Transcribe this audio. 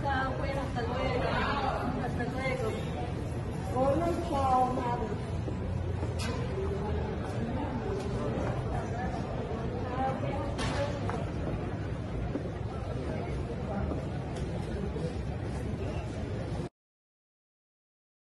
Chao, pues, hasta luego. Hasta luego. Hola, chao, madre.